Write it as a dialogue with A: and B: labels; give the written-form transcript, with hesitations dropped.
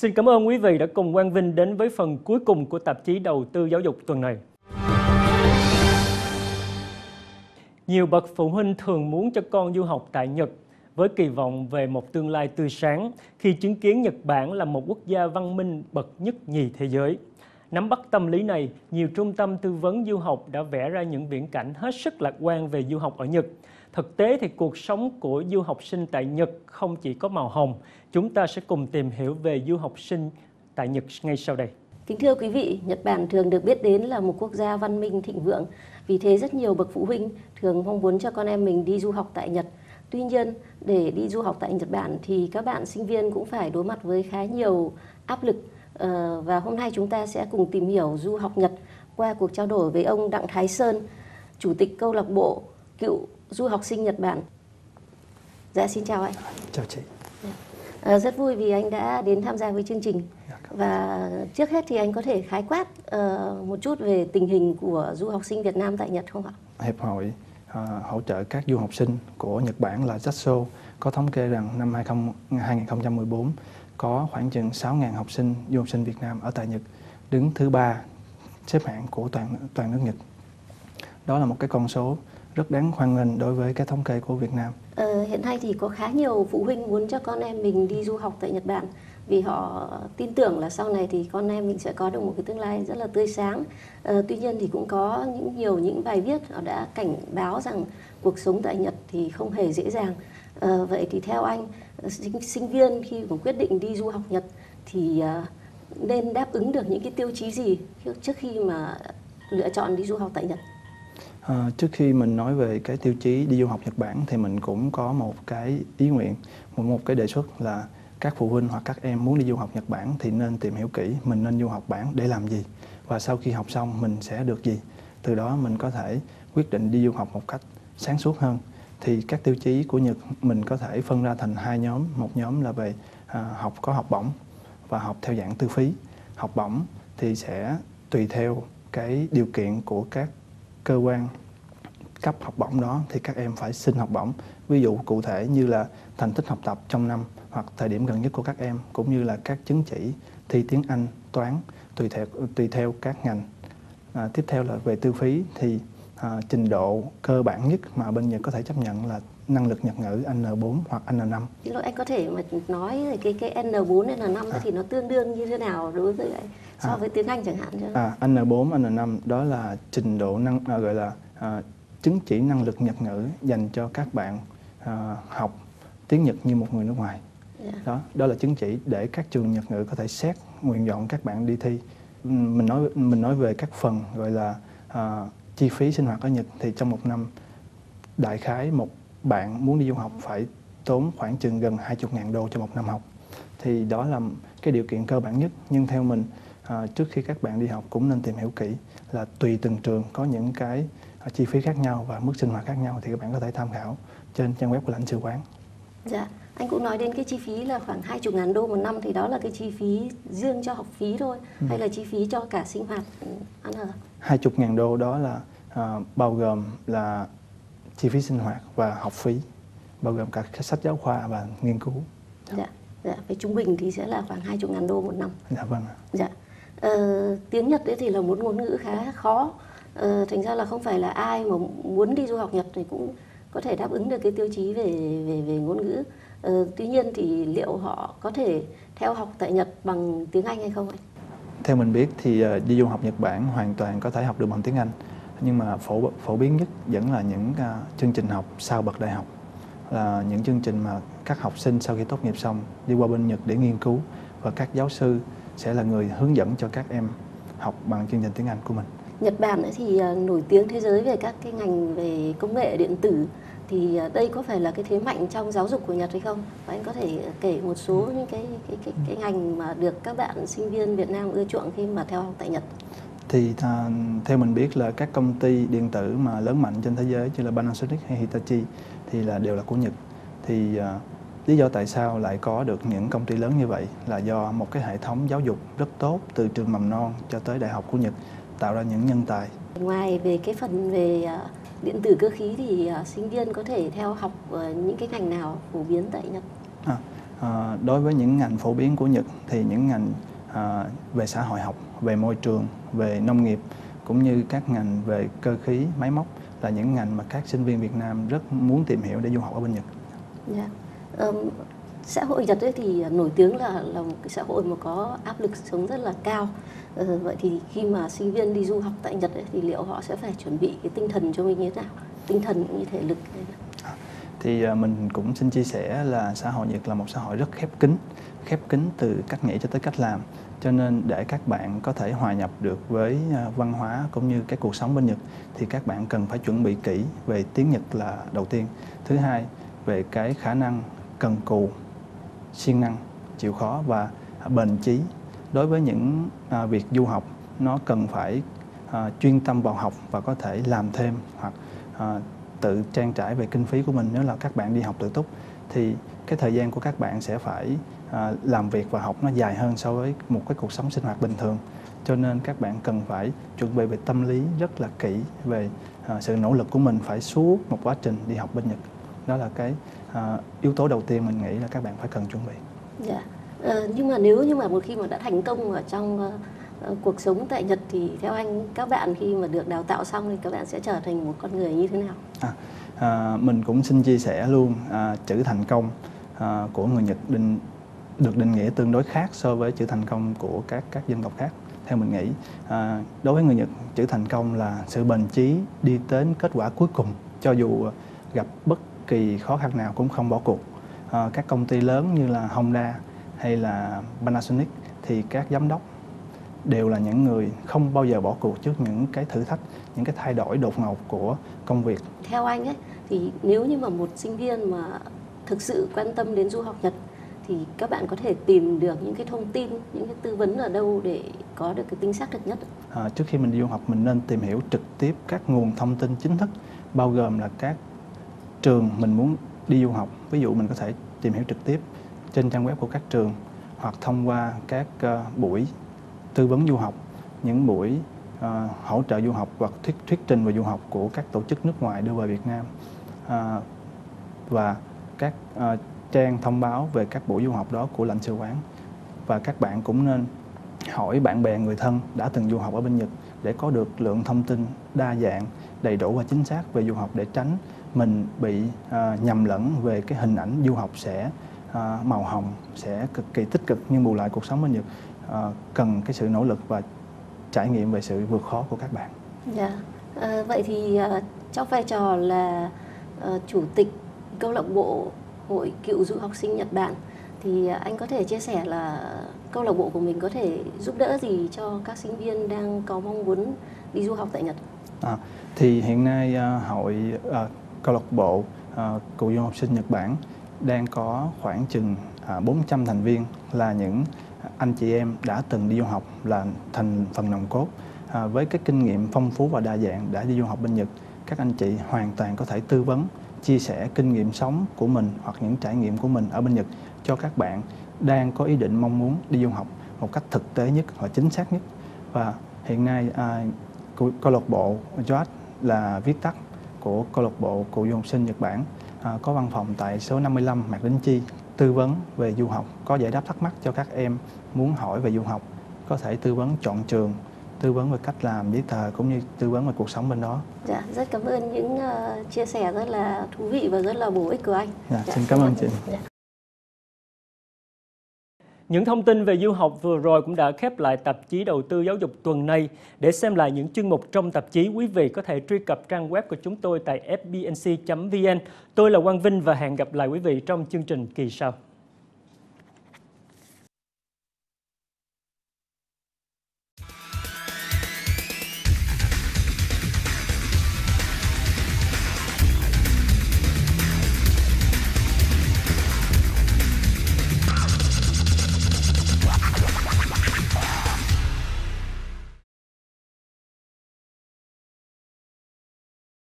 A: Xin cảm ơn quý vị đã cùng Quang Vinh đến với phần cuối cùng của tạp chí Đầu tư Giáo dục tuần này. Nhiều bậc phụ huynh thường muốn cho con du học tại Nhật với kỳ vọng về một tương lai tươi sáng khi chứng kiến Nhật Bản là một quốc gia văn minh bậc nhất nhì thế giới. Nắm bắt tâm lý này, nhiều trung tâm tư vấn du học đã vẽ ra những viễn cảnh hết sức lạc quan về du học ở Nhật. Thực tế thì cuộc sống của du học sinh tại Nhật không chỉ có màu hồng. Chúng ta sẽ cùng tìm hiểu về du học sinh tại Nhật ngay sau đây.
B: Kính thưa quý vị, Nhật Bản thường được biết đến là một quốc gia văn minh thịnh vượng. Vì thế rất nhiều bậc phụ huynh thường mong muốn cho con em mình đi du học tại Nhật. Tuy nhiên, để đi du học tại Nhật Bản thì các bạn sinh viên cũng phải đối mặt với khá nhiều áp lực. Và hôm nay chúng ta sẽ cùng tìm hiểu du học Nhật qua cuộc trao đổi với ông Đặng Thái Sơn, Chủ tịch câu lạc bộ cựu du học sinh Nhật Bản. Dạ, xin chào anh.
C: Chào chị.
B: Rất vui vì anh đã đến tham gia với chương trình. Và trước hết thì anh có thể khái quát một chút về tình hình của du học sinh Việt Nam tại Nhật không ạ?
C: Hiệp hội hỗ trợ các du học sinh của Nhật Bản là JASO có thống kê rằng năm 2014 có khoảng chừng 6.000 học sinh du học sinh Việt Nam ở tại Nhật, đứng thứ 3 xếp hạng của toàn nước Nhật. Đó là một cái con số rất đáng hoan nghênh đối với cái thống kê của Việt Nam.
B: Hiện nay thì có khá nhiều phụ huynh muốn cho con em mình đi du học tại Nhật Bản vì họ tin tưởng là sau này thì con em mình sẽ có được một cái tương lai rất là tươi sáng. Tuy nhiên thì cũng có nhiều những bài viết họ đã cảnh báo rằng cuộc sống tại Nhật thì không hề dễ dàng. Vậy thì theo anh, sinh viên khi cũng quyết định đi du học Nhật thì nên đáp ứng được những cái tiêu chí gì trước khi mà lựa chọn đi du học tại Nhật?
C: Trước khi mình nói về cái tiêu chí đi du học Nhật Bản thì mình cũng có một cái ý nguyện, một cái đề xuất là các phụ huynh hoặc các em muốn đi du học Nhật Bản thì nên tìm hiểu kỹ mình nên du học Bản để làm gì và sau khi học xong mình sẽ được gì. Từ đó mình có thể quyết định đi du học một cách sáng suốt hơn. Thì các tiêu chí của Nhật mình có thể phân ra thành hai nhóm. Một nhóm là về có học bổng và học theo dạng tư phí. Học bổng thì sẽ tùy theo cái điều kiện của các cơ quan cấp học bổng đó thì các em phải xin học bổng. Ví dụ cụ thể như là thành tích học tập trong năm hoặc thời điểm gần nhất của các em, cũng như là các chứng chỉ thi tiếng Anh, toán tùy theo các ngành. Tiếp theo là về tư phí thì trình độ cơ bản nhất mà bên Nhật có thể chấp nhận là năng lực Nhật ngữ N4 hoặc N5.
B: Xin lỗi, anh có thể mà nói về cái N4 N5 thì nó tương đương như thế nào đối với so với tiếng Anh chẳng hạn chứ?
C: N4, N5 đó là trình độ gọi là chứng chỉ năng lực Nhật ngữ dành cho các bạn học tiếng Nhật như một người nước ngoài. Đó là chứng chỉ để các trường Nhật ngữ có thể xét nguyện vọng các bạn đi thi. Mình nói về các phần gọi là chi phí sinh hoạt ở Nhật thì trong một năm đại khái một bạn muốn đi du học phải tốn khoảng chừng gần 20.000 đô cho một năm học. Thì đó là cái điều kiện cơ bản nhất. Nhưng theo mình, trước khi các bạn đi học cũng nên tìm hiểu kỹ là tùy từng trường có những cái chi phí khác nhau và mức sinh hoạt khác nhau thì các bạn có thể tham khảo trên trang web của lãnh sự quán.
B: Dạ, anh cũng nói đến cái chi phí là khoảng 20.000 đô một năm thì đó là cái chi phí riêng cho học phí thôi hay là chi phí cho cả sinh hoạt ăn ở?
C: 20.000 đô đó là bao gồm là chi phí sinh hoạt và học phí, bao gồm cả sách giáo khoa và nghiên cứu.
B: Dạ, với trung bình thì sẽ là khoảng 20.000 đô một năm.
C: Dạ vâng.
B: Dạ. Tiếng Nhật ấy thì là một ngôn ngữ khá khó. Thành ra là không phải là ai mà muốn đi du học Nhật thì cũng có thể đáp ứng được cái tiêu chí về ngôn ngữ. Tuy nhiên thì liệu họ có thể theo học tại Nhật bằng tiếng Anh hay không anh?
C: Theo mình biết thì đi du học Nhật Bản hoàn toàn có thể học được bằng tiếng Anh. Nhưng mà phổ biến nhất vẫn là những chương trình học sau bậc đại học. Là những chương trình mà các học sinh sau khi tốt nghiệp xong đi qua bên Nhật để nghiên cứu. Và các giáo sư sẽ là người hướng dẫn cho các em học bằng chương trình tiếng Anh của mình.
B: Nhật Bản thì nổi tiếng thế giới về các cái ngành về công nghệ điện tử. Thì đây có phải là cái thế mạnh trong giáo dục của Nhật hay không? Và anh có thể kể một số những cái ngành mà được các bạn sinh viên Việt Nam ưa chuộng khi mà theo học tại Nhật?
C: Thì theo mình biết là các công ty điện tử mà lớn mạnh trên thế giới như là Panasonic hay Hitachi thì đều là của Nhật. Thì lý do tại sao lại có được những công ty lớn như vậy là do một cái hệ thống giáo dục rất tốt từ trường mầm non cho tới đại học của Nhật tạo ra những nhân tài.
B: Ngoài về cái phần về điện tử cơ khí thì sinh viên có thể theo học những cái ngành nào phổ biến tại Nhật?
C: Đối với những ngành phổ biến của Nhật thì những ngành về xã hội học, về môi trường, về nông nghiệp cũng như các ngành về cơ khí, máy móc là những ngành mà các sinh viên Việt Nam rất muốn tìm hiểu để du học ở bên Nhật.
B: Yeah. Xã hội Nhật ấy thì nổi tiếng là một cái xã hội mà có áp lực sống rất là cao. Vậy thì khi mà sinh viên đi du học tại Nhật ấy, thì liệu họ sẽ phải chuẩn bị cái tinh thần cho mình như thế nào? Tinh thần cũng như thể lực.
C: Thì mình cũng xin chia sẻ là xã hội Nhật là một xã hội rất khép kín từ cách nghĩ cho tới cách làm. Cho nên để các bạn có thể hòa nhập được với văn hóa cũng như cái cuộc sống bên Nhật thì các bạn cần phải chuẩn bị kỹ về tiếng Nhật là đầu tiên. Thứ hai, về cái khả năng cần cù, siêng năng, chịu khó và bền chí. Đối với những việc du học, nó cần phải chuyên tâm vào học và có thể làm thêm hoặc tự trang trải về kinh phí của mình. Nếu là các bạn đi học tự túc thì cái thời gian của các bạn sẽ phải làm việc và học nó dài hơn so với một cái cuộc sống sinh hoạt bình thường. Cho nên các bạn cần phải chuẩn bị về tâm lý rất là kỹ về sự nỗ lực của mình phải suốt một quá trình đi học bên Nhật. Đó là cái yếu tố đầu tiên mình nghĩ là các bạn phải cần chuẩn bị.
B: Dạ. Nhưng mà nếu như mà một khi mà đã thành công ở trong cuộc sống tại Nhật thì theo anh, các bạn khi mà được đào tạo xong thì các bạn sẽ trở thành một con người như thế nào?
C: Mình cũng xin chia sẻ luôn, chữ thành công của người Nhật được định nghĩa tương đối khác so với chữ thành công của các dân tộc khác. Theo mình nghĩ, đối với người Nhật, chữ thành công là sự bền chí đi đến kết quả cuối cùng, cho dù gặp bất kỳ khó khăn nào cũng không bỏ cuộc. Các công ty lớn như là Honda hay là Panasonic thì các giám đốc đều là những người không bao giờ bỏ cuộc trước những cái thử thách, những cái thay đổi đột ngột của công việc.
B: Theo anh ấy, thì nếu như mà một sinh viên mà thực sự quan tâm đến du học Nhật thì các bạn có thể tìm được những cái thông tin, những cái tư vấn ở đâu để có được cái tính xác thực nhất?
C: Trước khi mình đi du học, mình nên tìm hiểu trực tiếp các nguồn thông tin chính thức, bao gồm là các trường mình muốn đi du học. Ví dụ mình có thể tìm hiểu trực tiếp trên trang web của các trường hoặc thông qua các buổi tư vấn du học, những buổi hỗ trợ du học hoặc thuyết trình về du học của các tổ chức nước ngoài đưa về Việt Nam, và các trang thông báo về các buổi du học đó của lãnh sự quán. Và các bạn cũng nên hỏi bạn bè người thân đã từng du học ở bên Nhật để có được lượng thông tin đa dạng, đầy đủ và chính xác về du học, để tránh mình bị nhầm lẫn về cái hình ảnh du học sẽ màu hồng, sẽ cực kỳ tích cực, nhưng bù lại cuộc sống bên Nhật cần cái sự nỗ lực và trải nghiệm về sự vượt khó của các bạn.
B: Dạ. Vậy thì trong vai trò là chủ tịch câu lạc bộ Hội Cựu Du học sinh Nhật Bản thì anh có thể chia sẻ là câu lạc bộ của mình có thể giúp đỡ gì cho các sinh viên đang có mong muốn đi du học tại Nhật?
C: Thì hiện nay câu lạc bộ Cựu Du học sinh Nhật Bản đang có khoảng chừng 400 thành viên, là những anh chị em đã từng đi du học, là thành phần nòng cốt. Với cái kinh nghiệm phong phú và đa dạng đã đi du học bên Nhật, các anh chị hoàn toàn có thể tư vấn, chia sẻ kinh nghiệm sống của mình hoặc những trải nghiệm của mình ở bên Nhật cho các bạn đang có ý định mong muốn đi du học một cách thực tế nhất và chính xác nhất. Và hiện nay câu lạc bộ JOAT là viết tắt của câu lạc bộ Cựu Du học sinh Nhật Bản, có văn phòng tại số 55 Mạc Đĩnh Chi, tư vấn về du học, có giải đáp thắc mắc cho các em muốn hỏi về du học, có thể tư vấn chọn trường, tư vấn về cách làm giấy tờ cũng như tư vấn về cuộc sống bên đó.
B: Dạ, rất cảm ơn những chia sẻ rất là thú vị và rất là bổ ích của anh.
C: Xin cảm ơn chị.
A: Những thông tin về du học vừa rồi cũng đã khép lại tạp chí Đầu tư Giáo dục tuần này. Để xem lại những chuyên mục trong tạp chí, quý vị có thể truy cập trang web của chúng tôi tại fbnc.vn. Tôi là Quang Vinh và hẹn gặp lại quý vị trong chương trình kỳ sau.